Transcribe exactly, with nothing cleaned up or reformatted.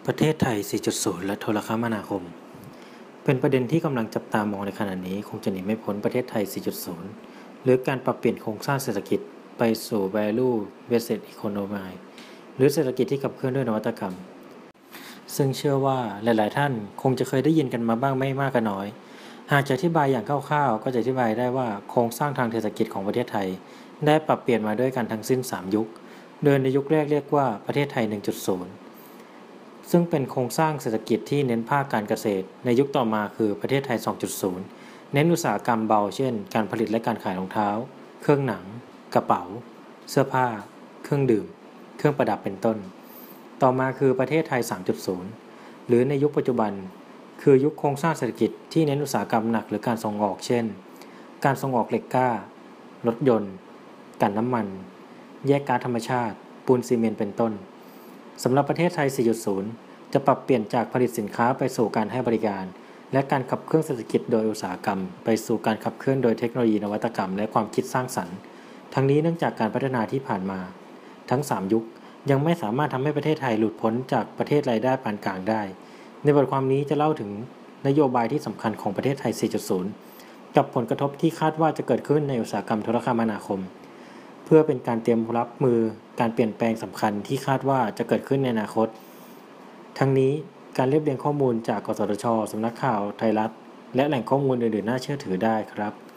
ประเทศไทย สี่จุดศูนย์ และโทรคมนาคมเป็นประเด็นที่กำลังจับตามองในขณะนี้คงจะหนีไม่พ้นประเทศไทย สี่จุดศูนย์ หรือการปรับเปลี่ยนโครงสร้างเศรษฐกิจไปสู่ Value Based Economy หรือเศรษฐกิจที่ขับเคลื่อนด้วยนวัตกรรมซึ่งเชื่อว่าหลายๆท่านคงจะเคยได้ยินกันมาบ้างไม่มากก็น้อยหากจะอธิบายอย่างคร่าวๆก็จะอธิบายได้ว่าโครงสร้างทางเศรษฐกิจของประเทศไทยได้ปรับเปลี่ยนมาด้วยกันทั้งสิ้นสามยุคโดยในยุคแรกเรียกว่าประเทศไทย หนึ่งจุดศูนย์ซึ่งเป็นโครงสร้างเศรษฐกิจที่เน้นภาคการเกษตรในยุคต่อมาคือประเทศไทย สองจุดศูนย์ เน้นอุตสาหกรรมเบาเช่นการผลิตและการขายรองเท้าเครื่องหนังกระเป๋าเสื้อผ้าเครื่องดื่มเครื่องประดับเป็นต้นต่อมาคือประเทศไทย สามจุดศูนย์ หรือในยุคปัจจุบันคือยุคโครงสร้างเศรษฐกิจที่เน้นอุตสาหกรรมหนักหรือการส่งออกเช่นการส่งออกเหล็กกล้ารถยนต์กลั่นน้ำมันแยกก๊าซธรรมชาติปูนซีเมนต์เป็นต้นสำหรับประเทศไทย สี่จุดศูนย์ จะปรับเปลี่ยนจากผลิตสินค้าไปสู่การให้บริการและการขับเคลื่อนเศรษฐกิจโดยอุตสาหกรรมไปสู่การขับเคลื่อนโดยเทคโนโลยีนวัตกรรมและความคิดสร้างสรรค์ทั้งนี้เนื่องจากการพัฒนาที่ผ่านมาทั้งสามยุคยังไม่สามารถทำให้ประเทศไทยหลุดพ้นจากประเทศรายได้ปานกลางได้ในบทความนี้จะเล่าถึงนโยบายที่สำคัญของประเทศไทย สี่จุดศูนย์ กับผลกระทบที่คาดว่าจะเกิดขึ้นในอุตสาหกรรมโทรคมนาคมเพื่อเป็นการเตรียมรับมือการเปลี่ยนแปลงสำคัญที่คาดว่าจะเกิดขึ้นในอนาคตทั้งนี้การเรียบเรียงข้อมูลจากกสทช.สำนักข่าวไทยรัฐและแหล่งข้อมูลอื่นๆน่าเชื่อถือได้ครับ